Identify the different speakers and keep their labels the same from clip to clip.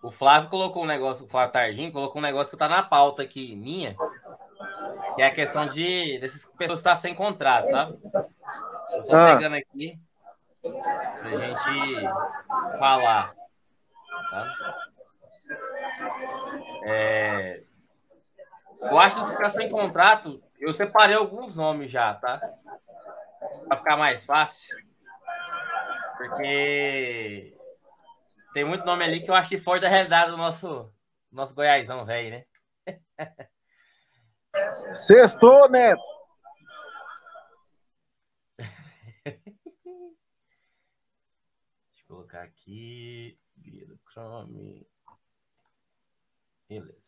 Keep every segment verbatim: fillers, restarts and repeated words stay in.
Speaker 1: o Flávio colocou um negócio, o Flávio Tardim colocou um negócio que tá na pauta aqui, minha, que é a questão de dessas pessoas estar sem contrato, sabe? Eu só
Speaker 2: Ah,
Speaker 1: pegando aqui pra gente falar, sabe? É, eu acho que os caras sem contrato, eu separei alguns nomes já, tá? Pra ficar mais fácil. Porque tem muito nome ali que eu acho que foge da realidade do nosso, nosso Goiásão, velho, né?
Speaker 2: sextou, Neto.
Speaker 1: Deixa eu colocar aqui. Guia do Chrome. Beleza.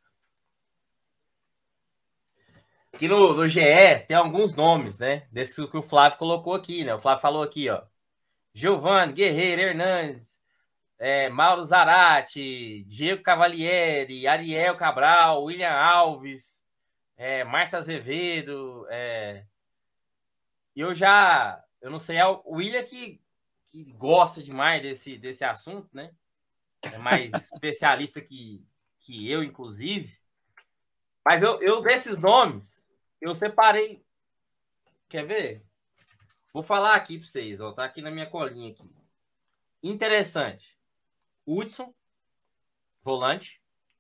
Speaker 1: Aqui no, no G E tem alguns nomes, né? Desse que o Flávio colocou aqui, né? O Flávio falou aqui, ó. Giovanni, Guerreiro, Hernandes, é, Mauro Zarate, Diego Cavalieri, Ariel Cabral, William Alves, é, Márcio Azevedo. É... Eu já... Eu não sei, é o William que, que gosta demais desse, desse assunto, né? É mais especialista que, que eu, inclusive. Mas eu, eu, desses nomes, eu separei. Quer ver? Vou falar aqui para vocês, ó. Tá aqui na minha colinha aqui. Interessante. Hudson, volante.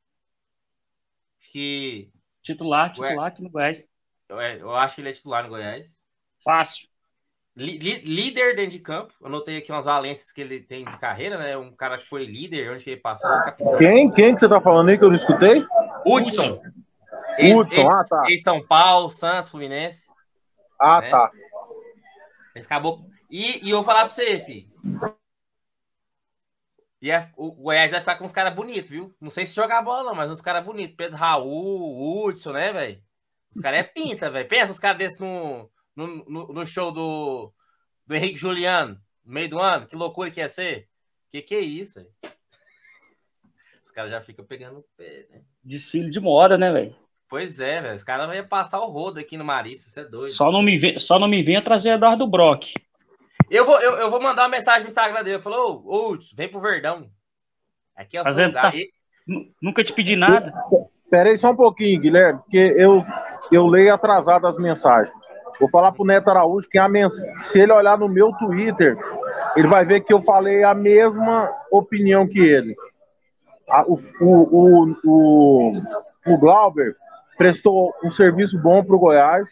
Speaker 1: Que.
Speaker 3: Titular, titular aqui no Goiás.
Speaker 1: Eu, eu acho que ele é titular no Goiás.
Speaker 3: Fácil.
Speaker 1: Li, li, líder dentro de campo. Eu notei aqui umas valências que ele tem de carreira, né? Um cara que foi líder, onde ele passou. Capitão.
Speaker 2: Quem? Quem que você tá falando aí que eu não escutei?
Speaker 1: Hudson.
Speaker 2: Hudson, ah, tá.
Speaker 1: Ex-São Paulo, Santos, Fluminense.
Speaker 2: Ah,
Speaker 1: né?
Speaker 2: tá.
Speaker 1: Esse acabou. E, e eu vou falar pra você, filho. E é, o Goiás vai ficar com uns caras bonitos, viu? Não sei se jogar bola, não, mas uns caras bonitos. Pedro Raul, Hudson, né, velho? Os caras é pinta, velho. Pensa os caras desses no, no, no, no show do, do Henrique Juliano, no meio do ano. Que loucura que ia ser. Que que é isso, velho? Os caras já ficam pegando o pé, né?
Speaker 3: Desfile de moda, né, velho?
Speaker 1: Pois é, velho. Os caras vão passar o rodo aqui no Marista, você é doido.
Speaker 3: Só não me vem, só não me venha trazer Eduardo Brock.
Speaker 1: Eu vou, eu, eu vou mandar uma mensagem no Instagram dele. Falou, ô, Hudson, vem pro Verdão. Aqui é o seu
Speaker 3: Fazendo,
Speaker 1: lugar.
Speaker 3: tá, nunca te pedi nada.
Speaker 2: Pera aí só um pouquinho, Guilherme, porque eu, eu leio atrasado as mensagens. Vou falar pro Neto Araújo que a mens... se ele olhar no meu Twitter, ele vai ver que eu falei a mesma opinião que ele. A, o, o, o, o, o Glauber prestou um serviço bom pro Goiás,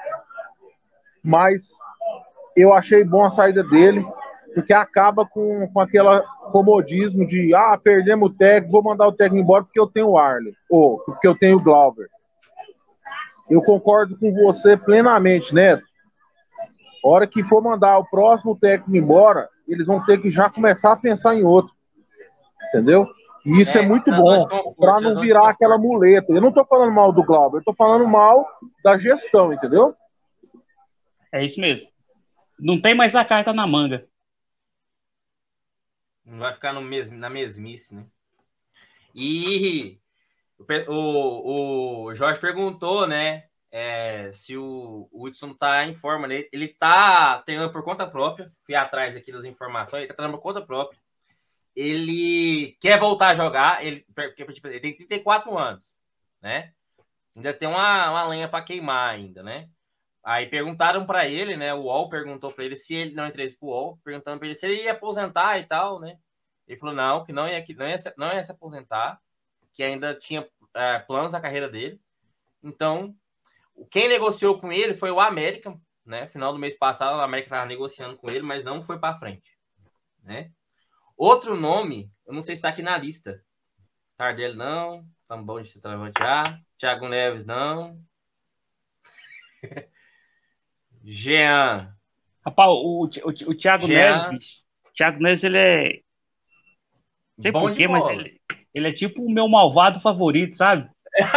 Speaker 2: mas eu achei bom a saída dele, porque acaba com, com aquele comodismo de, ah, perdemos o técnico, vou mandar o técnico embora porque eu tenho o Arley, ou porque eu tenho o Glauber. Eu concordo com você plenamente, Neto. A hora que for mandar o próximo técnico embora, eles vão ter que já começar a pensar em outro. Entendeu? E isso é, é muito bom, para não virar aquela muleta. Eu não estou falando mal do Glauber, eu estou falando mal da gestão, entendeu?
Speaker 3: É isso mesmo. Não tem mais a carta na manga.
Speaker 1: Não vai ficar no mesmo, na mesmice, né? E o, o Jorge perguntou, né, é, se o, o Hudson tá em forma, né? Ele tá treinando por conta própria. Fui atrás aqui das informações. Ele tá treinando por conta própria. Ele quer voltar a jogar. Ele, ele tem trinta e quatro anos, né? Ainda tem uma, uma lenha para queimar ainda, né? Aí perguntaram para ele, né? O U O L perguntou para ele se ele não interesse pro U O L, perguntando para ele se ele ia aposentar e tal, né? Ele falou não, que não ia, que não ia, não ia se aposentar, que ainda tinha é, planos na carreira dele. Então, quem negociou com ele foi o América, né? Final do mês passado, o América estava negociando com ele, mas não foi para frente, né? Outro nome, eu não sei se está aqui na lista. Tardelli não, Tambão de Centroavante. Thiago Neves não. Jean.
Speaker 3: Rapaz, o, o, o Thiago Jean. Neves, o Thiago Neves, ele é... Não sei por quê, mas ele, ele é tipo o meu malvado favorito, sabe?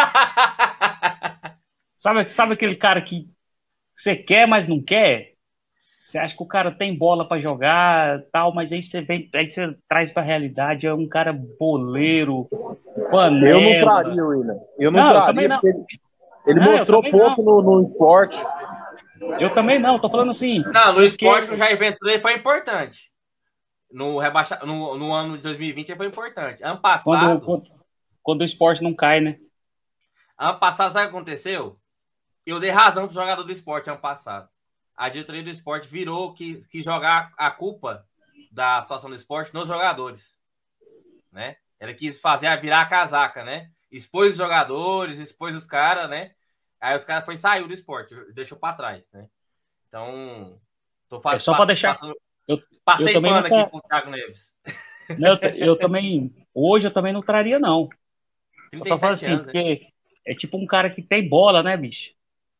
Speaker 3: sabe? Sabe aquele cara que você quer, mas não quer? Você acha que o cara tem bola para jogar, tal, mas aí você vem, aí você traz para a realidade, é um cara boleiro, panela.
Speaker 2: Eu não traria, William. Eu não, não traria,
Speaker 3: não.
Speaker 2: Ele, ele não, mostrou pouco no, no esporte.
Speaker 3: Eu também não, tô falando assim.
Speaker 1: Não, no porque... esporte, o Jair Ventura foi importante. no, rebaixa, no, no ano de dois mil e vinte foi importante. Ano passado...
Speaker 3: Quando, quando, quando o esporte não cai, né?
Speaker 1: Ano passado, sabe o que aconteceu? Eu dei razão pro jogador do esporte ano passado. A diretoria do esporte virou que, que jogar a culpa da situação do esporte nos jogadores, né? Ela quis fazer a virar a casaca, né? Expôs os jogadores, expôs os caras, né? Aí os caras foi saiu do esporte, deixou para trás, né? Então, tô fazendo.
Speaker 3: É só para deixar.
Speaker 1: Passando,
Speaker 3: eu,
Speaker 1: passei
Speaker 3: eu
Speaker 1: pano
Speaker 3: tá...
Speaker 1: aqui pro Thiago Neves.
Speaker 3: Não, eu, eu também. Hoje eu também não traria, não.
Speaker 1: trinta e sete
Speaker 3: eu assim,
Speaker 1: anos,
Speaker 3: porque
Speaker 1: né?
Speaker 3: é tipo um cara que tem bola, né, bicho?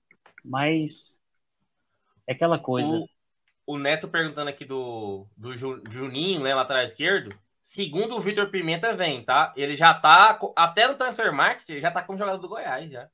Speaker 3: Mas é aquela coisa.
Speaker 1: O, o Neto perguntando aqui do, do Juninho, né, lateral esquerdo. Segundo o Vitor Pimenta, vem, tá? Ele já tá, até no Transfer Market, já tá como jogador do Goiás, já.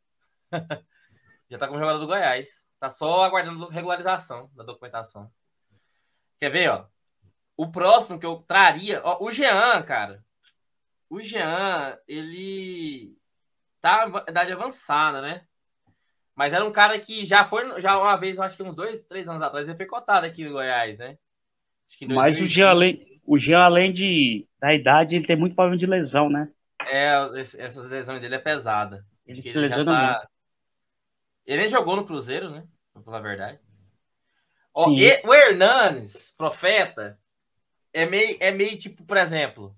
Speaker 1: Já tá como jogador do Goiás. Tá só aguardando regularização da documentação. Quer ver, ó? O próximo que eu traria... Ó, o Jean, cara. O Jean, ele tá em idade avançada, né? Mas era um cara que já foi... Já uma vez, acho que uns dois, três anos atrás, ele foi cotado aqui no Goiás, né? Acho que em
Speaker 3: Mas o Jean, além, o Jean, além de, da idade, ele tem muito problema de lesão, né?
Speaker 1: É, essas lesões dele é pesada.
Speaker 3: Ele
Speaker 1: Acho
Speaker 3: se
Speaker 1: que ele já
Speaker 3: lesiona
Speaker 1: tá...
Speaker 3: muito.
Speaker 1: Ele nem jogou no Cruzeiro, né? Pra falar a verdade. Ó, e, o Hernanes, profeta, é meio, é meio tipo, por exemplo,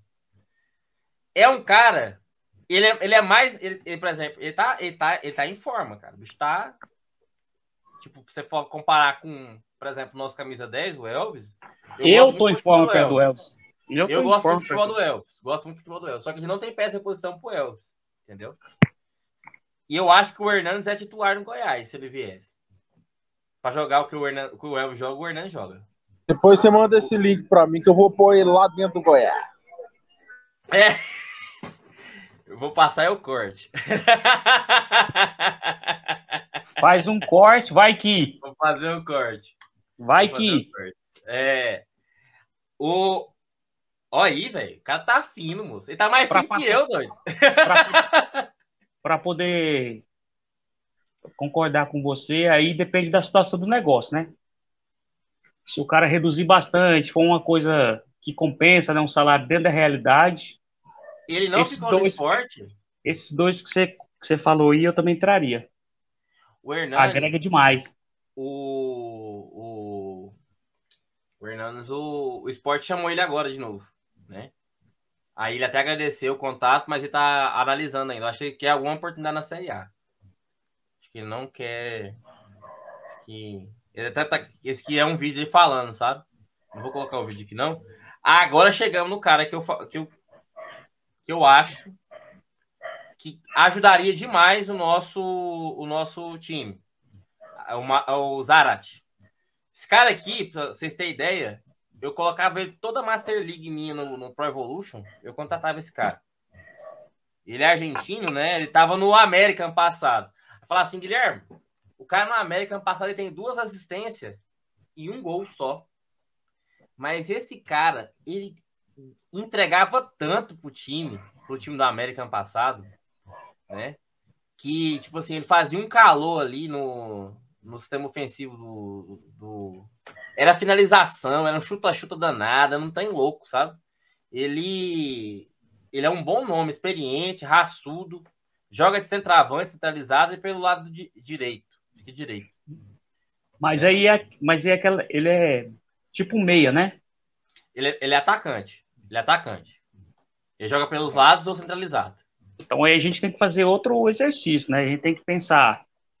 Speaker 1: é um cara, ele é, ele é mais, ele, ele, por exemplo, ele tá, ele, tá, ele tá em forma, cara. O bicho tá, tipo, se você for comparar com, por exemplo, nosso camisa dez, o Elvis.
Speaker 3: Eu, eu tô em forma perto do Elvis.
Speaker 1: Eu, eu gosto muito do futebol do Elvis. Gosto muito do futebol do Elvis. Só que a gente não tem peça de reposição pro Elvis, entendeu? E eu acho que o Hernanes é titular no Goiás, se ele viesse. Pra jogar o que o, Hernan, o, que o Elvis joga, o Hernanes joga.
Speaker 2: Depois você manda esse link pra mim que eu vou pôr ele lá dentro do Goiás.
Speaker 1: É. Eu vou passar o corte.
Speaker 3: Faz um corte, vai que.
Speaker 1: Vou fazer o um corte.
Speaker 3: Vai que.
Speaker 1: Um corte. É. O... Olha aí, velho. O cara tá fino, moço. Ele tá mais pra fino passar... que eu, doido.
Speaker 3: Pra... pra poder concordar com você, aí depende da situação do negócio, né? Se o cara reduzir bastante, for uma coisa que compensa, né, um salário dentro da realidade.
Speaker 1: Ele não ficou dois, no esporte?
Speaker 3: Esses dois que você, que você falou aí, eu também traria.
Speaker 1: O Hernanes...
Speaker 3: Agrega demais.
Speaker 1: O... O, o Hernanes, o... o esporte chamou ele agora de novo, né? Aí ele até agradeceu o contato, mas ele tá analisando ainda. Eu acho que ele quer alguma oportunidade na Série A. Acho que ele não quer... que Ele até tá... Esse aqui é um vídeo dele falando, sabe? Não vou colocar o vídeo aqui, não. Agora chegamos no cara que eu, que eu, que eu acho que ajudaria demais o nosso, o nosso time. O, o Zarate. Esse cara aqui, pra vocês terem ideia, eu colocava ele toda a Master League minha no, no Pro Evolution, eu contratava esse cara. Ele é argentino, né? Ele tava no América ano passado. Eu falava assim, Guilherme, o cara no América ano passado ele tem duas assistências e um gol só. Mas esse cara, ele entregava tanto pro time, pro time do América ano passado, né? Que, tipo assim, ele fazia um calor ali no, no sistema ofensivo do, do... Era finalização, era um chuta-chuta danada, não tem louco, sabe? Ele... Ele é um bom nome, experiente, raçudo, joga de centroavante, centralizado e pelo lado de, direito. De direito.
Speaker 3: Mas aí é, mas é aquela, ele é tipo um meia, né?
Speaker 1: Ele, ele é atacante. Ele é atacante. Ele joga pelos lados ou centralizado.
Speaker 3: Então aí a gente tem que fazer outro exercício, né? A gente tem que pensar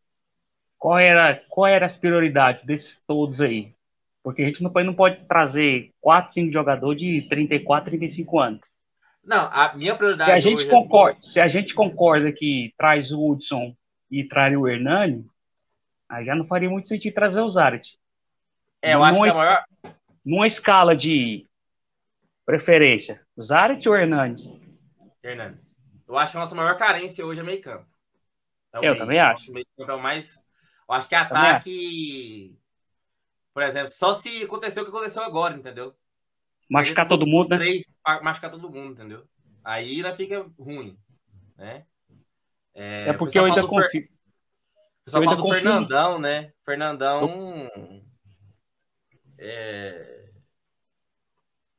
Speaker 3: qual era, qual eram as prioridades desses todos aí. Porque a gente não pode, não pode trazer quatro, cinco jogadores de trinta e quatro, trinta e cinco anos.
Speaker 1: Não, a minha prioridade
Speaker 3: se a gente
Speaker 1: hoje
Speaker 3: concorda,
Speaker 1: é...
Speaker 3: Se a gente concorda que traz o Hudson e traz o Hernani, aí já não faria muito sentido trazer o Zarate.
Speaker 1: É, eu acho que a maior...
Speaker 3: Numa escala de preferência, Zarate ou Hernandes?
Speaker 1: Hernandes. Eu acho que a nossa maior carência hoje é meio campo. É
Speaker 3: eu
Speaker 1: meio.
Speaker 3: também acho.
Speaker 1: Meio campo é o mais... Eu acho que ataque... Por exemplo, só se aconteceu o que aconteceu agora, entendeu?
Speaker 3: Machucar todo mundo, né?
Speaker 1: Três, machucar todo mundo, entendeu? Aí já fica ruim, né?
Speaker 3: É, é porque eu ainda confio.
Speaker 1: Fer... O pessoal fala do confio... Fernandão, né? Fernandão... Eu... É...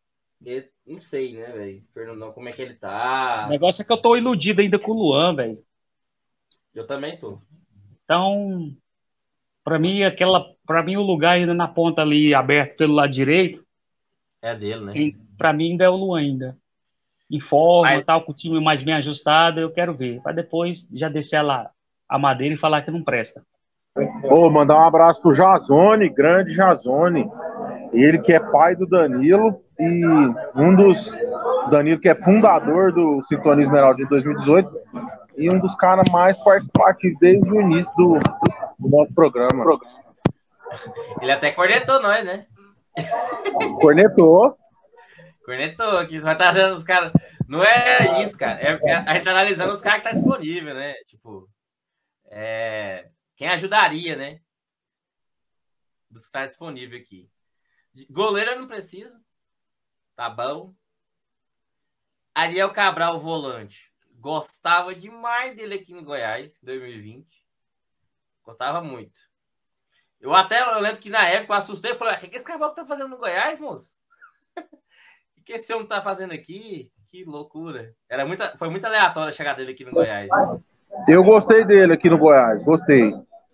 Speaker 1: Eu não sei, né, velho? Fernandão, como é que ele
Speaker 3: O
Speaker 1: tá?
Speaker 3: negócio é que eu tô iludido ainda com o Luan, velho.
Speaker 1: Eu também tô.
Speaker 3: Então, pra mim, aquela, para mim, o lugar ainda na ponta ali, aberto pelo lado direito,
Speaker 1: É dele, né?
Speaker 3: em- pra mim ainda é o Luan ainda. Em forma,
Speaker 1: Mas
Speaker 3: tal, com o time mais bem ajustado, eu quero ver. Pra depois já descer lá a madeira e falar que não presta.
Speaker 2: Ô, mandar um abraço pro Jazone, grande Jazone. Ele que é pai do Danilo e um dos. Danilo, que é fundador do Sintonia Esmeralda de dois mil e dezoito e um dos caras mais participativos desde o início do, do nosso programa.
Speaker 1: ele até cornetou nós, né?
Speaker 2: Cornetou.
Speaker 1: Cornetou aqui. Vai trazendo os caras. Não é isso, cara. É, é, a gente tá analisando os caras que tá disponível, né? Tipo, é, quem ajudaria, né? Dos que tá disponível aqui. Goleiro eu não preciso. Tá bom. Ariel Cabral, volante. Gostava demais dele aqui no Goiás, em dois mil e vinte. Gostava muito. Eu até eu lembro que na época eu assustei e falei: o que, que esse Cabral tá fazendo no Goiás, moço? O que esse homem tá fazendo aqui? Que loucura. Era muita, foi muito aleatório a chegada dele aqui no Goiás.
Speaker 2: Eu gostei dele aqui no Goiás, gostei.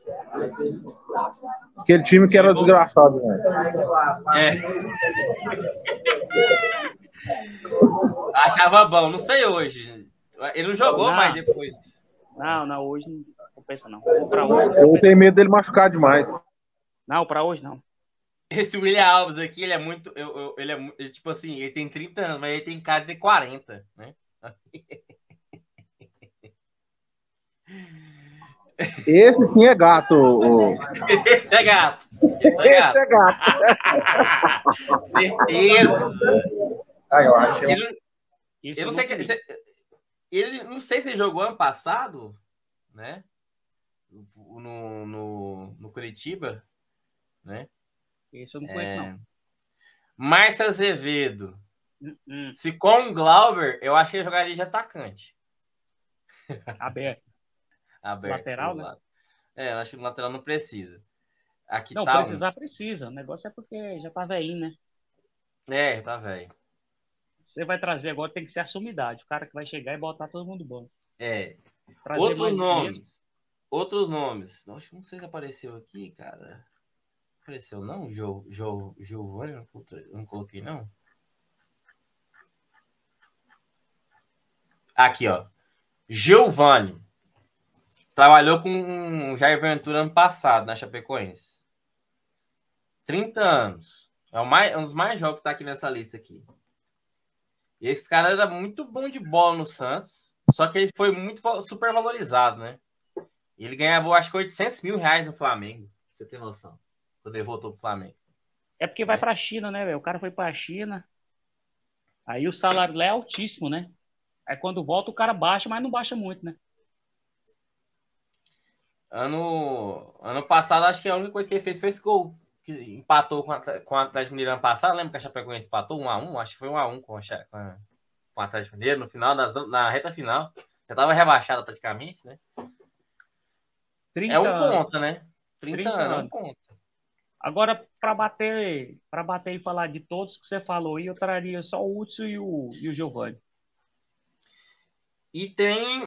Speaker 2: Aquele time que era
Speaker 1: Ele
Speaker 2: desgraçado, né?
Speaker 1: É. Achava bom, não sei hoje. Ele não jogou
Speaker 3: Não.
Speaker 1: mais depois.
Speaker 3: Não, não, hoje não compensa não. Ou pra hoje, não
Speaker 2: Eu
Speaker 3: compensa.
Speaker 2: tenho medo dele machucar demais.
Speaker 3: Não, pra hoje não.
Speaker 1: Esse William Alves aqui, ele é muito. Eu, eu, ele é mu- ele, tipo assim, ele tem trinta anos, mas ele tem cara de ter quarenta, né?
Speaker 2: Esse sim é gato. ô.
Speaker 1: Esse é gato. Esse é
Speaker 2: Esse
Speaker 1: gato.
Speaker 2: é gato.
Speaker 1: Certeza.
Speaker 2: Ah, eu acho.
Speaker 1: Ele,
Speaker 3: Isso
Speaker 1: eu não
Speaker 3: eu
Speaker 1: sei
Speaker 3: nunca
Speaker 1: que.
Speaker 3: vi.
Speaker 1: se- Ele não sei se ele jogou ano passado, né? No, no, no Curitiba, né?
Speaker 3: Isso eu não conheço, não.
Speaker 1: Márcio Azevedo.
Speaker 3: Hum, hum,
Speaker 1: Se com o Glauber, eu acho que ele jogaria de atacante.
Speaker 3: aberto.
Speaker 1: Aberto.
Speaker 3: Lateral,
Speaker 1: pro
Speaker 3: né?
Speaker 1: lado. É, eu acho que o lateral não precisa. Aqui
Speaker 3: Não,
Speaker 1: tá
Speaker 3: precisar
Speaker 1: um.
Speaker 3: precisa. O negócio é porque já tá velhinho, né?
Speaker 1: É, tá velho.
Speaker 3: Você vai trazer agora, tem que ser a sumidade. O cara que vai chegar e botar todo mundo bom.
Speaker 1: É.
Speaker 3: Trazer
Speaker 1: Outros
Speaker 3: mais
Speaker 1: nomes.
Speaker 3: mesmo.
Speaker 1: Outros nomes. Acho que não sei se apareceu aqui, cara. Apareceu não? Jo, jo, Giovanni? Eu não, não coloquei, não. Aqui, ó. Giovanni. Trabalhou com o Jair Ventura ano passado, na Chapecoense. trinta anos. É o mais, é um dos mais jovens que tá aqui nessa lista aqui. E esse cara era muito bom de bola no Santos, só que ele foi muito super valorizado, né? Ele ganhava, acho que oitocentos mil reais no Flamengo, pra você ter noção, quando ele voltou pro Flamengo.
Speaker 3: É porque vai pra China, né, velho? O cara foi pra China. Aí o salário lá é altíssimo, né? Aí quando volta o cara baixa, mas não baixa muito, né?
Speaker 1: Ano, ano passado, acho que a única coisa que ele fez foi esse gol, que empatou com a, com o Atlético Mineiro ano passado. Lembra que a Chapecoense empatou um a um? Acho que foi um a um com, a, com, a, com o Atlético Mineiro no final, das, na reta final. Já tava rebaixado praticamente, né?
Speaker 3: trinta
Speaker 1: É um
Speaker 3: anos.
Speaker 1: ponto, né? trinta,
Speaker 3: trinta
Speaker 1: anos, é um
Speaker 3: anos.
Speaker 1: ponto.
Speaker 3: Agora, para bater, para bater e falar de todos que você falou aí, eu traria só o Hudson e o, e o Giovanni.
Speaker 1: E tem